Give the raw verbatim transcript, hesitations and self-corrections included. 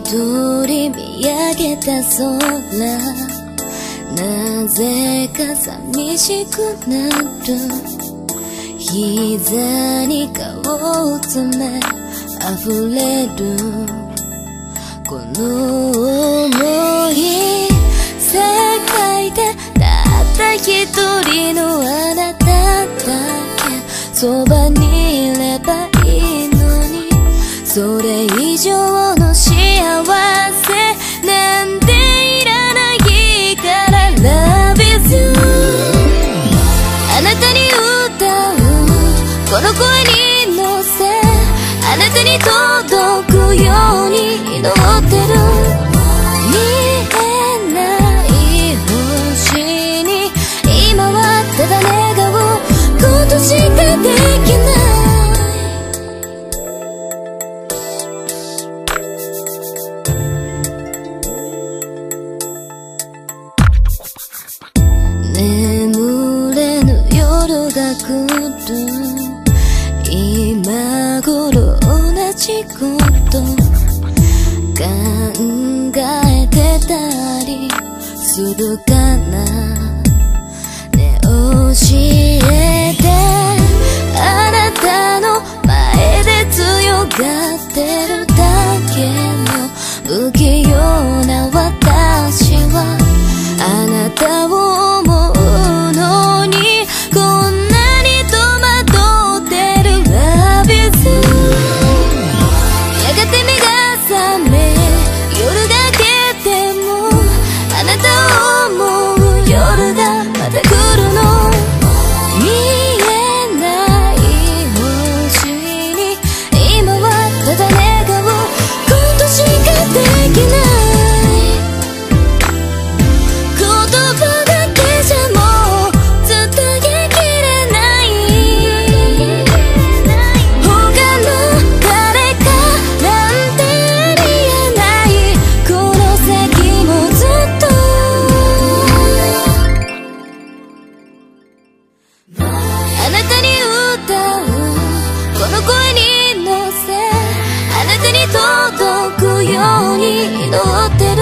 通り見上げた空、なぜか寂しくなる。膝に顔を詰め溢れるこの想い、世界でたった一人のあなただけそばにいればいいのに、それ以上の幸せなんていらないから Love is you。 あなたに歌うこの声に乗せ、あなたに届くように祈ってる。見えない星に今はただ願うことしかできない。眠れぬ夜が来る、今頃同じこと考えてたりするかな。ね、教えて、あなたの前で強がってるだけの不器用な私はあなたを思うのにこんなに戸惑ってる。Love is you。 やがて目が覚め夜が明けてもあなたを思う夜がまた来るの。見えない星に今はただ願うことしかできない。あなたに歌うこの声に乗せ、あなたに届くように祈ってる。